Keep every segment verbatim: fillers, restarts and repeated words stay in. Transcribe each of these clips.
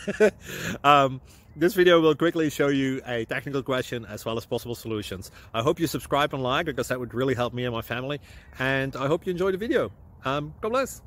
um, this video will quickly show you a technical question as well as possible solutions. I hope you subscribe and like, because that would really help me and my family. And I hope you enjoy the video. Um, God bless.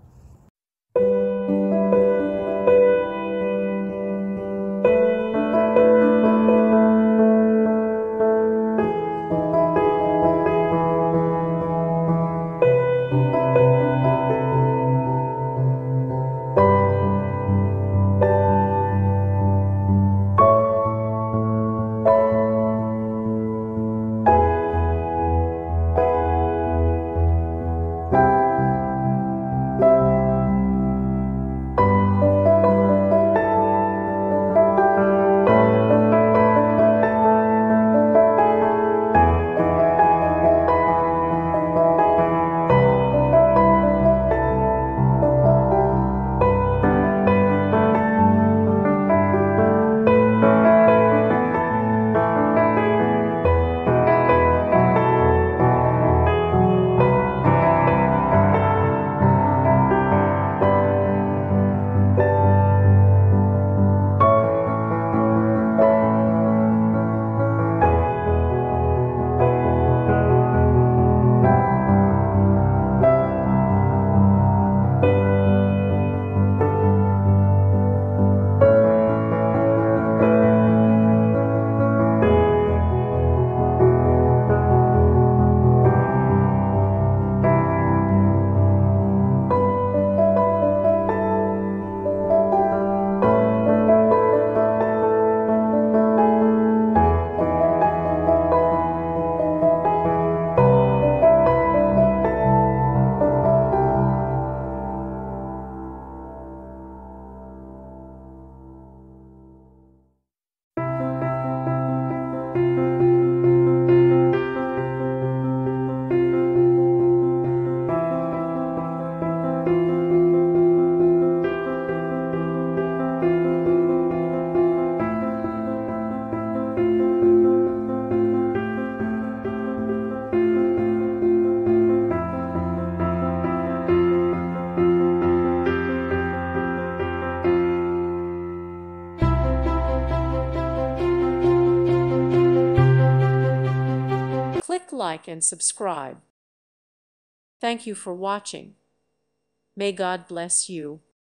Click like and subscribe. Thank you for watching. May God bless you.